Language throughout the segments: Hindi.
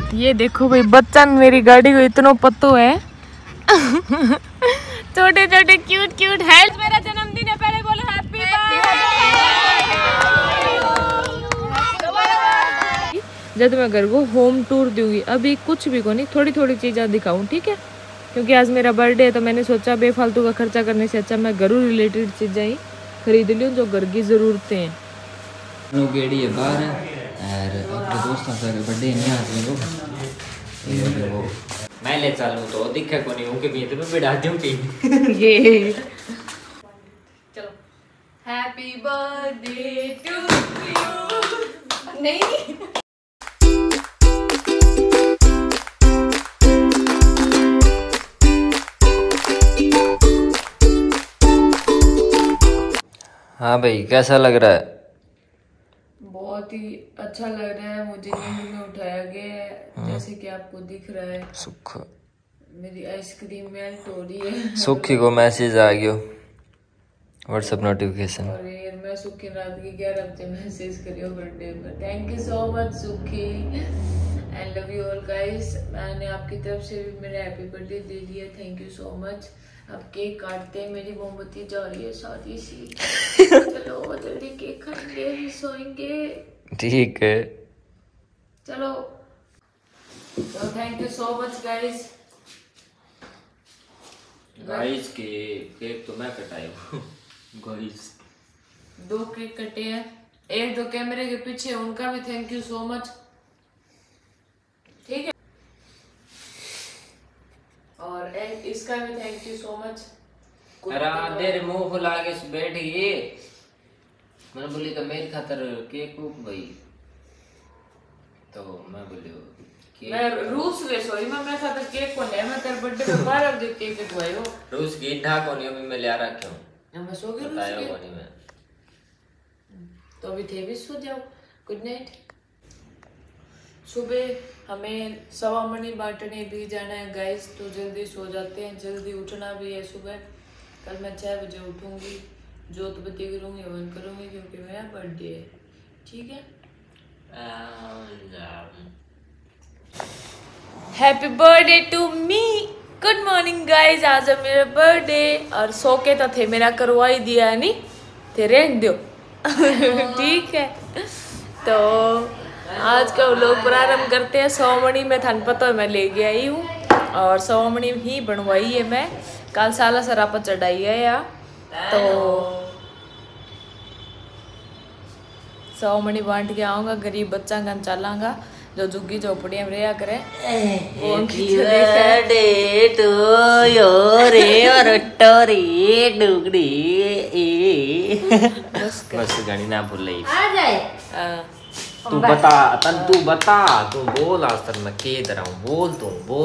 ये देखो भाई बच्चा मेरी गाड़ी को इतना पत्तो है। छोटे छोटे क्यूट क्यूट है। मेरा जन्मदिन है, पहले बोलो हैप्पी बर्थडे। जब मैं घर को होम टूर दूंगी, अभी कुछ भी को नहीं, थोड़ी थोड़ी चीजें दिखाऊं, ठीक है? क्योंकि आज मेरा बर्थडे है तो मैंने सोचा बेफालतू का खर्चा करने से अच्छा मैं घरों रिलेटेड चीजें ही खरीद लूं जो घर की जरूरतें हैं। गेड़ी है बाहर है और अपने दोस्तों का बर्थडे नहीं आदमी को वो मैं ले चलूं तो दिक्कत को नहीं हूं कि बीच में बिठा दूं कि ये चलो हैप्पी बर्थडे टू यू। नहीं हाँ भाई कैसा लग रहा है? बहुत ही अच्छा लग रहा है। मुझे नींद में उठाया गया है, जैसे कि आपको दिख रहा है। सुख मेरी आइसक्रीम मेल्ट हो रही है। सुखी को मैसेज आ गयो व्हाट्सएप नोटिफिकेशन। और यार मैं सुखी रात के 11 बजे मैसेज करियो बर्थडे पर। थैंक यू सो मच सुखी, I love you all guys. मैंने आपकी तरफ से भी मेरा हैप्पी बर्थडे दे दिया, थैंक यू सो मच। अब केक काटते हैं, मेरी मोमबत्ती जा रही है शादी सी। चलो जल्दी केक खाएंगे, सोएंगे। ठीक है चलो तो thank you so much guys. Guys के केक तो मैं कटाई गाइस 2 केक कटे हैं, एक दो कैमरे के पीछे, उनका भी थैंक यू सो मच, ठीक है? और एक इसका भी थैंक यू सो मच। अरे देर मुंह फुला के बैठ गई। मैंने बोली तो मेरी खातर केक भाई, तो मैं बोली मैं रूस गए सॉरी मैं खातर केक को नहीं, मैं तेरे बर्थडे पे 12 बजे केक खवायो। रूस की ढाक होनी अभी मैं ले रखा हूं। मैं सो गई बताया होनी मैं तो अभी थे भी सो जाओ। Good night. सुबह हमें 1.25 मणि बांटने भी जाना है गाइस, तो जल्दी सो जाते हैं, जल्दी उठना भी है सुबह। कल मैं 6 बजे उठूंगी, जोत बत्ती करूंगी, हवन करूंगी, क्योंकि मेरा बर्थडे है, ठीक है? Happy birthday to me. Good morning guys, आज है मेरा बर्थडे और सो के तो थे मेरा करवा ही दिया है नहीं थे, रहने दो। ठीक है तो आज का लोग प्रारंभ करते हैं। 100 मणि में थान पता है मैं ले के आई हूँ और 100 मणि ही बनवाई है मैं, कल साला सरापा चढ़ाई है या तो 100 मणि बांट के आऊँगा, गरीब बच्चा का चलांगा जो झुग्गी झोपड़ियाँ में रहा करे। बस गाड़ी ना भूल रही। तू बता तू बोल आज तक मैं के इधर आऊं, बोल तू बोल।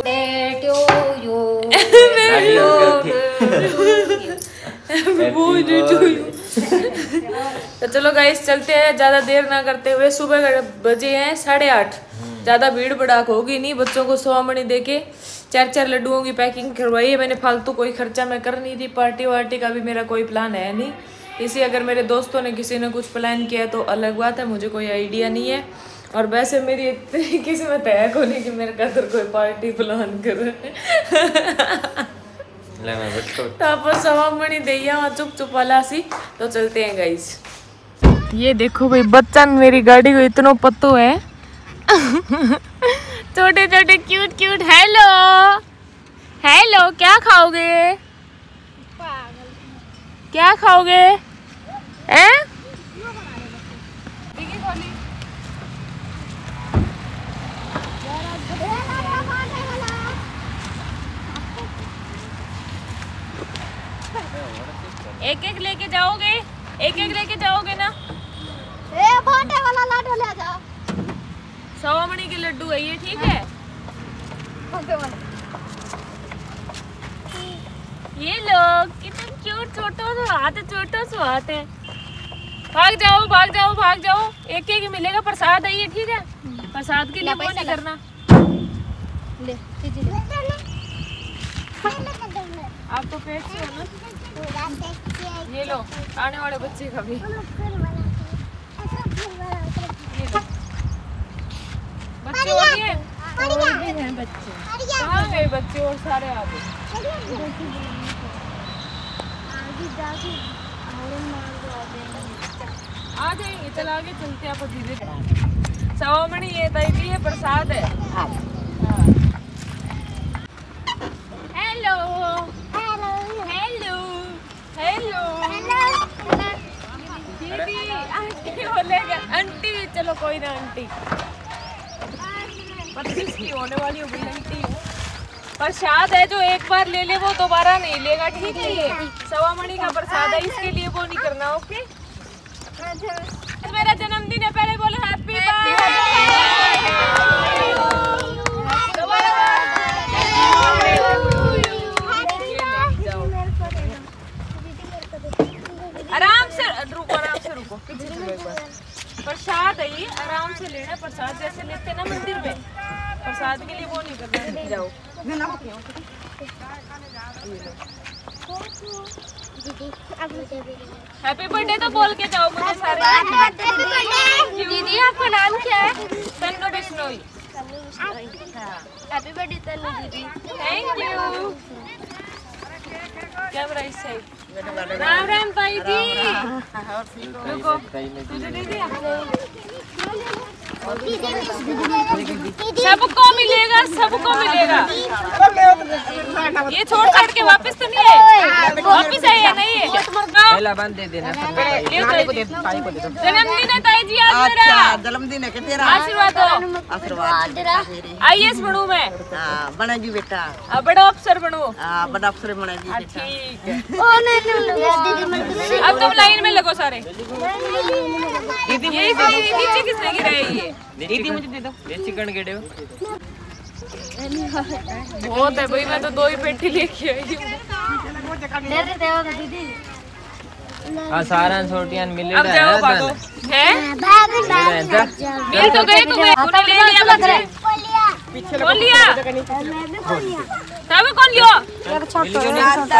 तो चलो गाइस चलते हैं, ज्यादा देर ना करते हुए। सुबह बजे हैं 8:30, ज्यादा भीड़ भड़ाक होगी नहीं। बच्चों को 100 मणि देके 4 लड्डुओं की पैकिंग करवाई है मैंने। फालतू कोई खर्चा मैं कर नहीं थी, पार्टी वार्टी का भी मेरा कोई प्लान है नहीं। इसी अगर मेरे दोस्तों ने किसी ने कुछ प्लान किया तो अलग बात है, मुझे कोई आइडिया नहीं है। और वैसे मेरी इतनी किस्मत है को नहीं कि मेरे खातर कोई पार्टी प्लान करे। तो आप 100 मणि दैया चुप चुप वाला सी। तो चलते हैं गाइस। ये देखो भाई बच्चा मेरी गाड़ी को इतना पत्तो है। छोटे छोटे क्यूट क्यूट। हेलो हेलो, क्या खाओगे? क्या खाओगे? हैं? एक एक लेके जाओगे? एक एक लेके जाओगे ना? भाटे वाला लड्डू ले जाओ। 100 मणि के लड्डू है ये, ठीक है? ये लोग कितने क्यूट, छोटा सा हाथ है। भाग जाओ भाग जाओ भाग जाओ, एक एक मिलेगा। प्रसाद है ये, ठीक है? प्रसाद के लिए वो नहीं करना। ले आप तो पेट से हो ना। ये लो आने वाले बच्चे का भी। ये लो बच्चे हो गए। हैं बच्चे। कहाँ गए बच्चे और सारे आ गए? आ जाएंगे, चल आगे चलते हैं आप धीरे। सवामणि ये तय है प्रसाद है। हेलो हेलो हेलो हेलो दीदी आंटी बोलेगा आंटी। चलो कोई ना आंटी 25 की होने वाली हो गई आंटी। प्रसाद है जो एक बार ले ले वो दोबारा नहीं लेगा, ठीक है? ये सवामणि का प्रसाद है, इसके लिए वो नहीं करना। ओके मेरा जन्मदिन है, पहले बोलो हैप्पी आराम से रुको, आराम से रुको, पीछे चलो एक बार। प्रसाद है ये, आराम से लेना। प्रसाद जैसे लेते हैं ना मंदिर में, प्रसाद के लिए वो नहीं करना। जाओ हैप्पी बर्थडे तो बोल के जाओ मुझे सारे। दीदी आपका नाम क्या है? तन्नू बिश्नोई। हैप्पी बर्थडे तन्नू दीदी। Thank you. कैमरा इस साइड। राम राम ताई जी। रुको तुझे दे दिया। सबको मिलेगा, सबको मिलेगा। ये छोड़ छाड़ के वापस तो नहीं है, वापस है या नहीं है? पहला बंद दे देना। जन्मदिन है ताई जी आज मेरा। जन्मदिन है कि तेरा? आशीर्वाद दो। आशीर्वाद। IAS बनूं मैं। बना जी बेटा। बड़ा अफसर बनूं। बड़ा अफसर बना जी बेटा। ठीक है। अब तुम लाइन में लगो सारे। दीदी नीचे किसने गिराया ये? दीदी मुझे दे दो। चिकन गेड़े हो बहुत है भाई, मैं तो 2 ही पेटी लेके आई हूँ। सारा छोटियां मिले। अब जाओ भागो। हैं? मिल तो गए तुम्हें, तूने ले लिया बच्चे। कौन लिया? तब कौन लिया?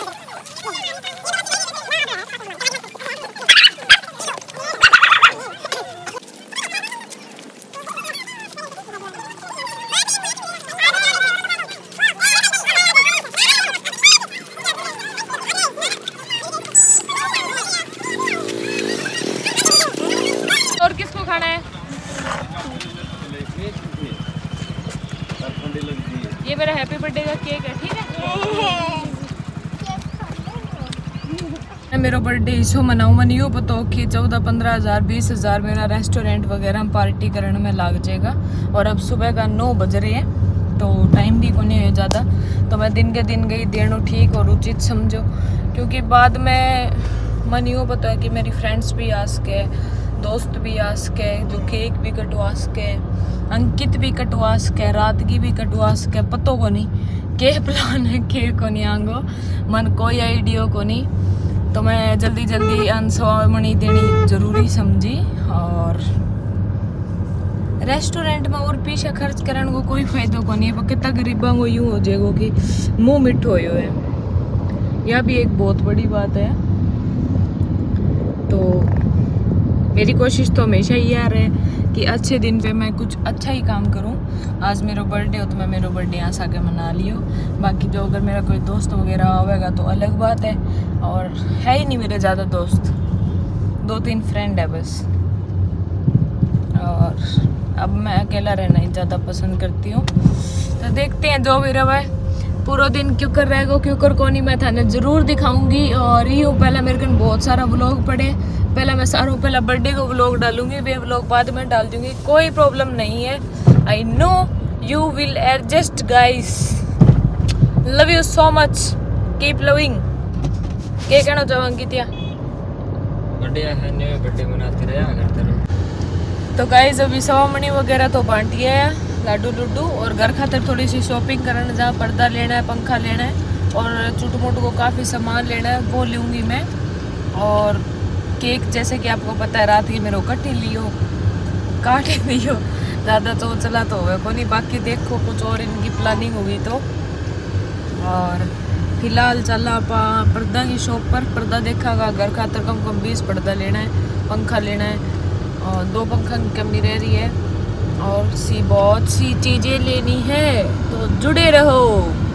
और किसको खाना है? ये मेरा हैप्पी बर्थडे का केक है, ठीक है? मेरा बर्थडे इसो मनाऊँ मन यूँ पता कि 14-15 हज़ार 20 हज़ार मेरा रेस्टोरेंट वगैरह पार्टी करने में लग जाएगा। और अब सुबह का 9 बज रहे हैं तो टाइम भी को नहीं है ज़्यादा, तो मैं दिन के दिन गई देनो ठीक और उचित समझो, क्योंकि बाद में मन यूँ पता है कि मेरी फ्रेंड्स भी आ सके, दोस्त भी आ सके, जो केक भी कटवा सके, अंकित भी कटवा सके, रात की भी कटवा सके। पतो को नहीं के प्लान है, के को नहीं आंगो मन कोई आइडिया को नहीं। तो मैं जल्दी जल्दी अनसवामणी देनी जरूरी समझी। और रेस्टोरेंट में और पीछे खर्च करने को कोई फायदा को नहीं है, कितना गरीबा को यूँ हो जाएगा कि मुँह मिठो हो है। यह भी एक बहुत बड़ी बात है। तो मेरी कोशिश तो हमेशा ही यार है कि अच्छे दिन पे मैं कुछ अच्छा ही काम करूं। आज मेरा बर्थडे हो तो मैं मेरा बर्थडे यहाँ से आके मना लियो। बाकी जो अगर मेरा कोई दोस्त वगैरह आवेगा तो अलग बात है, और है ही नहीं मेरे ज़्यादा दोस्त, 2-3 फ्रेंड है बस। और अब मैं अकेला रहना ही ज़्यादा पसंद करती हूँ। तो देखते हैं जो भी रहा है। पूरा दिन क्यों कर रहेगा, क्यों कर को नहीं मैं थाने ज़रूर दिखाऊंगी। और यूँ पहले मेरे को बहुत सारा व्लॉग पड़े, पहले मैं सारों पहले बर्थडे को व्लॉग डालूंगी, वे व्लॉग बाद में डाल दूंगी, कोई प्रॉब्लम नहीं है। I know you will adjust guys. Love you so much, keep loving. क्या कहना चाहूँगी क्या? बर्थडे है ने बर्थडे मनाते रहे करते रहो। तो गाइस अभी सवामणी वगैरह तो बांटी है, लाडू लुड्डू, और घर खातर थोड़ी सी शॉपिंग करने, जहाँ पर्दा लेना है, पंखा लेना है और छोटू मोटू को काफ़ी सामान लेना है, वो लूँगी मैं। और केक जैसे कि आपको पता है रात की मेरे को कट ही लियो, काट ही लियो, ज़्यादा तो चला तो हुआ को नहीं। बाकी देखो कुछ और इनकी प्लानिंग होगी तो। और फिलहाल चला आप पर्दा की शॉप पर, पर्दा देखागा घर खातर कम 20 पर्दा लेना है, पंखा लेना है, और 2 पंखा की कमी रह रही है। और बहुत सी चीज़ें लेनी है, तो जुड़े रहो।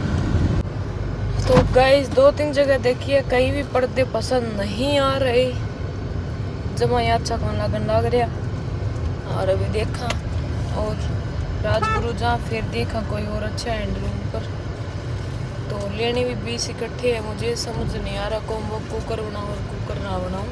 तो गाइस 2-3 जगह देखिए, कहीं भी पर्दे पसंद नहीं आ रहे, जमा अच्छा कौन लगन लग रहा। और अभी देखा और राजगुरु जहाँ फिर देखा कोई और अच्छा हैंडलूम पर, तो लेने भी 20 इकट्ठे है। मुझे समझ नहीं आ रहा कॉम्बो कुकर बनाऊँ और कुकर ना बनाऊँ।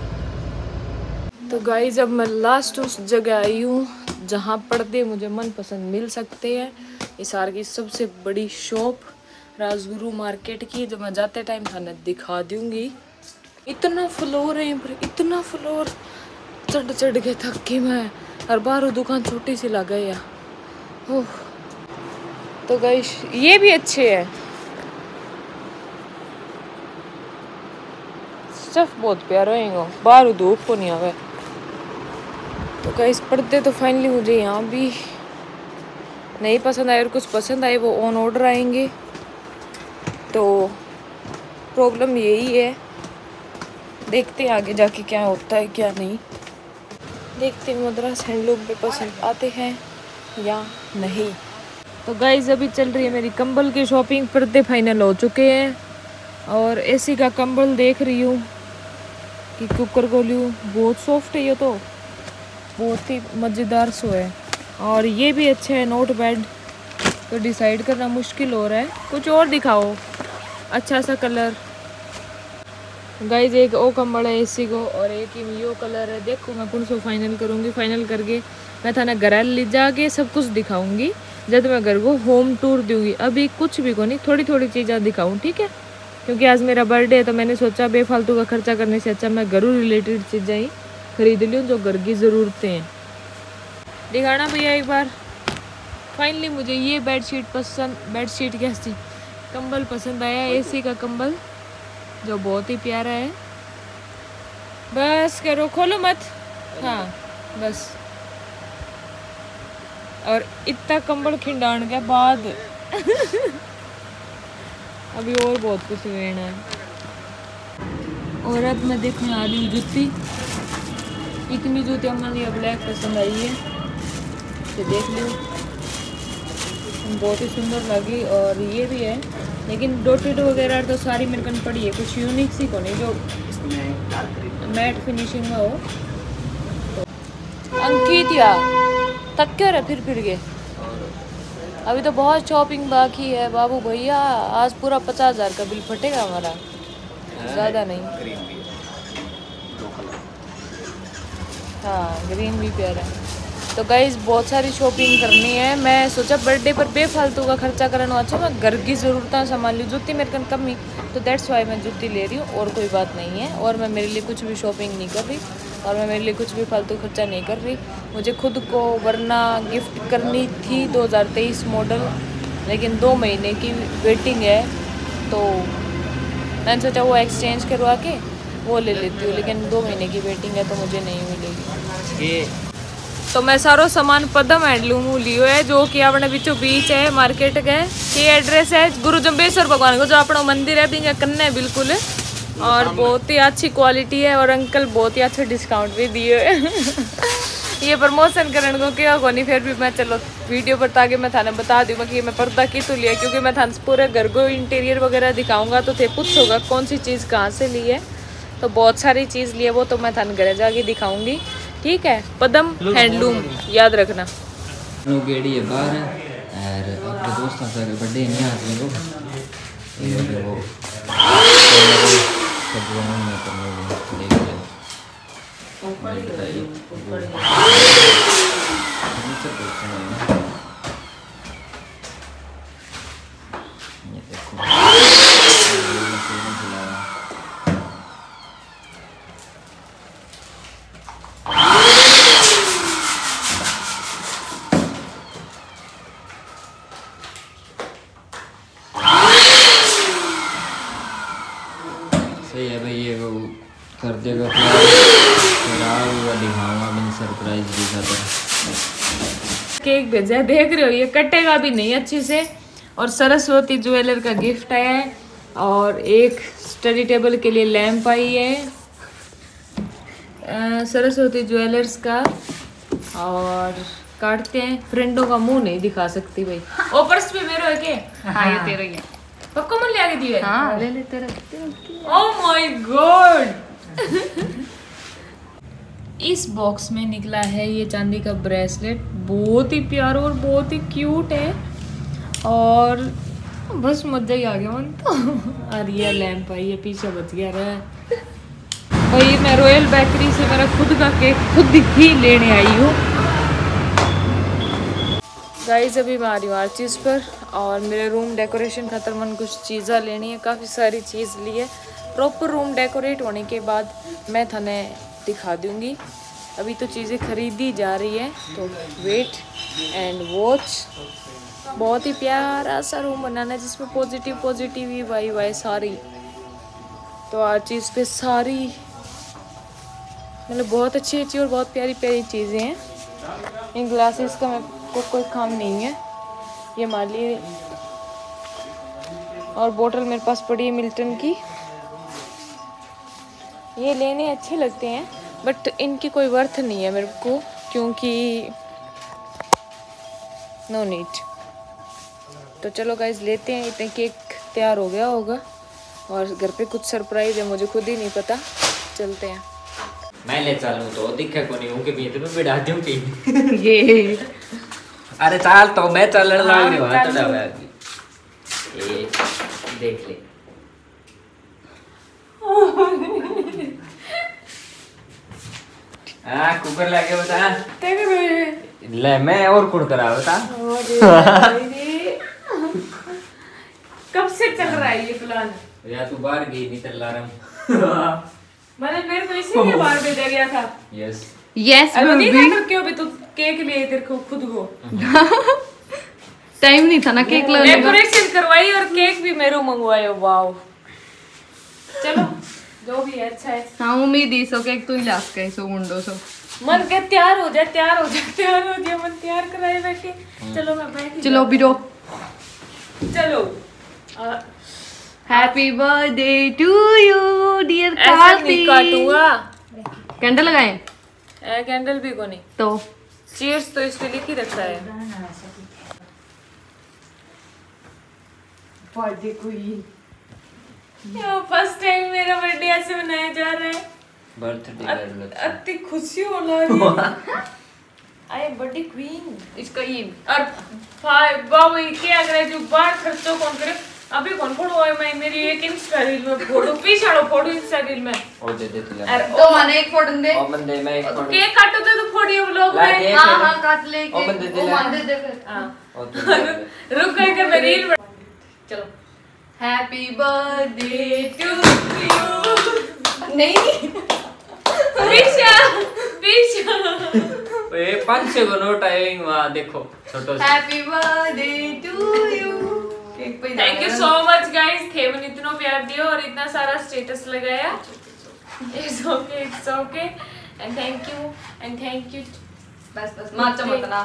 तो गाइस अब मैं लास्ट उस जगह आई हूँ जहाँ पर्दे मुझे मनपसंद मिल सकते हैं। हिसार की सबसे बड़ी शॉप राजगुरु मार्केट की, जो मैं जाते टाइम थाने दिखा दूंगी। इतना फ्लोर है पर, इतना फ्लोर चढ़ के थक गई मैं, और बाहर दुकान छोटी सी लग गई है। तो गाइस ये भी अच्छे हैं, स्टफ बहुत प्यारा है, बाहर धूप को नहीं आवे। तो गाइस पर्दे तो फाइनली मुझे यहाँ भी नहीं पसंद आए, और कुछ पसंद आए वो ऑन ऑर्डर आएंगे। तो प्रॉब्लम यही है, देखते हैं आगे जाके क्या होता है क्या नहीं। देखते हैं मद्रास हैंडलूम पे पसंद आते हैं या नहीं। तो गाइस अभी चल रही है मेरी कंबल की शॉपिंग। पर्दे फाइनल हो चुके हैं, और एसी का कंबल देख रही हूँ कि कुकर को लूँ। बहुत सॉफ्ट है ये, तो बहुत ही मज़ेदार सो है। और ये भी अच्छा है, नोट बैड। तो डिसाइड करना मुश्किल हो रहा है, कुछ और दिखाओ अच्छा सा कलर। गाइस एक ओ कंबल है एसी को, और एक यो कलर है। देखो मैं कौन सा फाइनल करूँगी। फाइनल करके मैं थाने घर ले जाके सब कुछ दिखाऊंगी जब मैं घर को होम टूर दूंगी। अभी कुछ भी को नहीं, थोड़ी थोड़ी चीज़ें दिखाऊँ, ठीक है? क्योंकि आज मेरा बर्थडे है, तो मैंने सोचा बेफालतू का खर्चा करने से अच्छा मैं घरों रिलेटेड चीज़ें ही खरीद लूँ जो घर की ज़रूरतें हैं। दिखाना भैया एक बार। फाइनली मुझे ये बेडशीट कैसी कंबल पसंद आया, एसी का कंबल जो बहुत ही प्यारा है। बस करो, खोलो मत। हाँ बस। और इतना कंबल खिंडाने के बाद अभी और बहुत कुछ लेना है। और अब मैं देखने आ रही हूँ जूती। इतनी जूती हमारी ब्लैक पसंद आई है, तो देख लो, बहुत ही सुंदर लगी। और ये भी है, लेकिन डॉटेड वगैरह तो सारी मेरे कन पड़ी है, कुछ यूनिक सी को नहीं जो मैट फिनिशिंग में हो। तो अंकित या तक क्यों रहा फिर के? अभी तो बहुत शॉपिंग बाकी है बाबू भैया। आज पूरा 50,000 का बिल फटेगा हमारा, ज़्यादा नहीं। हाँ ग्रीन भी प्यारा है। तो गाइस बहुत सारी शॉपिंग करनी है। मैं सोचा बर्थडे पर बेफालतू का खर्चा करना अच्छा, मैं घर की ज़रूरतें संभाल लूँ। जूती मेरे कन कमी, तो दैट्स वाई मैं जूती ले रही हूँ, और कोई बात नहीं है। और मैं मेरे लिए कुछ भी शॉपिंग नहीं कर रही, और मैं मेरे लिए कुछ भी फालतू खर्चा नहीं कर रही। मुझे खुद को वरना गिफ्ट करनी थी 2023 मॉडल, लेकिन 2 महीने की वेटिंग है, तो मैंने सोचा वो एक्सचेंज करवा के वो ले लेती हूँ। लेकिन 2 महीने की वेटिंग है, तो मुझे नहीं मिलेगी। तो मैं सारो सामान पदम हैंडलूम लियो है, जो कि अपने बीचों बीच है मार्केट के। ये एड्रेस है गुरु जम्बेश्वर भगवान को, जो अपना मंदिर है भी कन्ने बिल्कुल, और बहुत ही अच्छी क्वालिटी है। और अंकल बहुत ही अच्छा डिस्काउंट भी दिए है। ये प्रमोशन करने को क्या को नहीं, फिर भी मैं चलो वीडियो पर ताकि मैं थाने बता दूँ कि मैं पर्दा की तो लिया, क्योंकि मैं थाने पूरे घर को इंटीरियर वगैरह दिखाऊंगा, तो थे पूछोगा कौन सी चीज़ कहाँ से ली है। तो बहुत सारी चीज़ ली है, वो तो मैं थाने घर जाके दिखाऊंगी, ठीक है? पदम हैंडलूम याद रखना। गेड़ी है बाहर है, और अपने दोस्तों का बर्थडे नहीं आदमी को वो सही है भाई, ये वो कर देगा दिखाऊंगा मैंने सरप्राइज दी था। केक भेजा देख रहे हो, ये कटेगा भी नहीं अच्छे से। और सरस्वती ज्वेलर का गिफ्ट आया है, और एक स्टडी टेबल के लिए लैंप आई है सरस्वती ज्वेलर्स का। और काटते हैं। फ्रेंडों का मुंह नहीं दिखा सकती भाई। ओ पर्स भी मेरा है क्या? हाँ ये तेरा ही है। पक्का मन ले आके दिए? हाँ ले ले तेरा। Oh my god. इस बॉक्स में निकला है ये चांदी का ब्रेसलेट, बहुत ही प्यारा और बहुत ही क्यूट है। और बस मजा ही आ गया मन तो। और ये लैंप है, ये पीछे बच गया रहा भाई। मैं रॉयल बेकरी से मेरा खुद का केक खुद ही लेने आई हूँ। गाइस अभी मैं आ रही हूँ हर चीज़ पर, और मेरे रूम डेकोरेशन खातर मन कुछ चीज़ें लेनी है, काफ़ी सारी चीज़ ली है। प्रॉपर रूम डेकोरेट होने के बाद मैं थाने दिखा दूँगी। अभी तो चीज़ें खरीदी जा रही है, तो वेट एंड वॉच। बहुत ही प्यारा सा रूम बनाना है जिसमें पॉजिटिव पॉजिटिव ही वाई सारी। तो हर चीज़ पे सारी मतलब बहुत अच्छी अच्छी और बहुत प्यारी प्यारी चीज़ें हैं। इन ग्लासेस का मेरे को कोई काम नहीं है, ये मान ली। और बोतल मेरे पास पड़ी है मिल्टन की। ये लेने अच्छे लगते हैं बट इनकी कोई वर्थ नहीं है मेरे को, क्योंकि नो नीड। तो चलो गाइज लेते हैं। इतने केक तैयार हो गया होगा और घर पे कुछ सरप्राइज है, मुझे खुद ही नहीं पता। चलते हैं। मैं ले चलूं तो दिखे को नहीं हूं के बीच में बिठा दूं की। ये अरे चाल तो मैं चलने लग रही हूं। हाँ, तो डबे ये देख ले। कुकर लाके बता। ले मैं और कुड़ करा बता। कब से चल रहा है ये प्लान? या तू बाहर गई नहीं चल रहा। मैंने मेरे को इसीलिए बाहर भेजा गया था। यस यस अरे बेबी। नहीं करके अभी तू केक लिए तेरे को खुद को टाइम नहीं था ना केक लगाने का। डेकोरेशन करवाई और केक भी मेरे मंगवाए। वाओ चलो जो भी है अच्छा है। हाँ उम्मीद ही सो केक तू ही लास्ट के सो मुंडो सो मन के तैयार हो जाए तैयार हो जाए तैयार हो जाए मन तैयार कराए बैठे। चलो मैं बैठी चलो बिरो। चलो happy birthday to you dear ऐसा नहीं कार्तिक। काटूंगा। कैंडल लगाए कैंडल भी को नहीं तो चीयर्स तो इस पे लिख ही रखा है। Birthday queen. फर्स्ट टाइम मेरा बर्थडे ऐसे मनाया जा रहा है। बर्थडे अति खुशी हो रही है। आई बर्थडे क्वीन इसका ये और बाबू क्या करे जो बाहर खर्चो कौन करे। अभी कौन फोड़ो है मैं मेरी एक इंस्टा रील में फोड़ो पीछाड़ो फोड़ो इंस्टा रील में। और दे दे तू अरे तो माने एक फोटो दे। ओ बंदे मैं एक फोटो केक काटो तो फोड़ियो व्लॉग ला में। दे। हां हां काट ले ओ बंदे दे ओ ले। मान दे दे फिर। हां और तू रुक गए के मैं रील में। चलो हैप्पी बर्थडे टू यू नहीं पीछा पीछा। ए 500 को नोट आएंगे वहां देखो छोटो सा। Happy birthday to you. Thank you so much guys. थे मैंने इतना प्यार दिया और इतना सारा स्टेटस लगाया। It's okay and thank you बस माचा मत ना।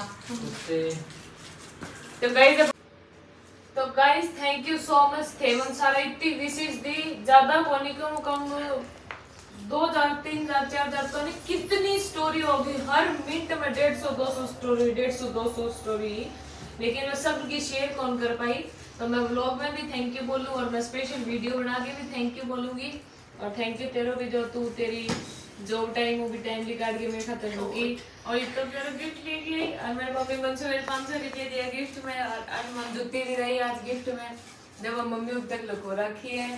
तो guys thank you so much. थे मन सारा इतनी विशेष दी ज्यादा कोनी कम 2000 3000 4000 तो नहीं कितनी स्टोरी होगी। हर मिनट में 150 200 स्टोरी 150 200 स्टोरी। लेकिन मैं सबकी शेयर कौन कर पाई, तो मैं व्लॉग में भी थैंक यू बोलूँ और मैं स्पेशल वीडियो बना के भी थैंक यू बोलूँगी। और थैंक यू तेरो भी जो तू तेरी जॉब टाइम वो भी टाइमली काट के मेरे खाते होगी। और इतना प्यारा गिफ्ट लेके आई और मेरे मम्मी मन से मेरे 500 रुपये दिया गिफ्ट में। और आज मन जुटती नहीं रही आज गिफ्ट में जब हम मम्मी अब तक लुको रखी है।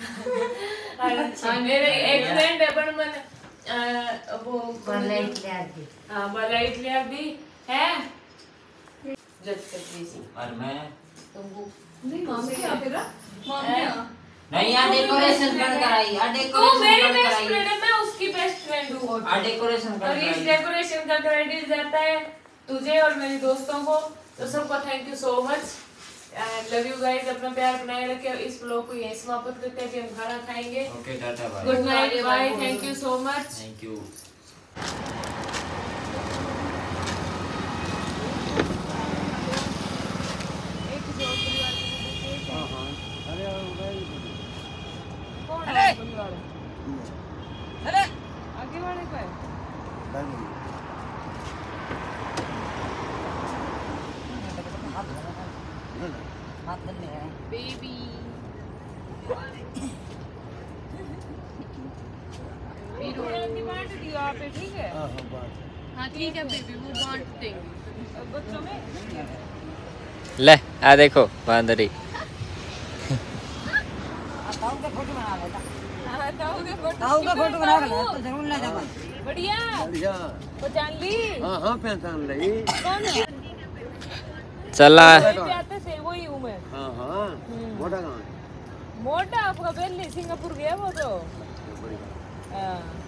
मेरे एक फ्रेंड है पर मन वो बलाइट ले दी है जज कर दीजिए। और मैं तुमको नहीं मांग के आखेगा नहीं यार डेकोरेशन कर कराई यार तो डेकोरेशन मेरी कर बेस्ट कराई फ्रेंड है मैं उसकी बेस्ट फ्रेंड हूँ। आ डेकोरेशन कर और इस कराई डेकोरेशन का क्रेडिट जाता है तुझे और मेरी दोस्तों को। तो सबको thank you so much and love you guys. अपना प्यार बनाए रखे। इस ब्लॉग को यहीं समाप्त करते हैं। हम खाना खाएंगे। Okay tata bye good night bye thank you so much. Thank you. आगे वाले को है बेबी बांट दिया आप, ठीक है? हाँ ठीक है बेबी, वो बांट देंगे बच्चों में। ले आ देखो बांदरी। ताऊ का फोटो बना ले तो जरूर ले जाना। बढ़िया पहचान ली? हाँ पहचान ली। चला आते थे वही हूँ मैं। हाँ मोटा कहाँ है? मोटा आपका पहले सिंगापुर गया वो तो। हाँ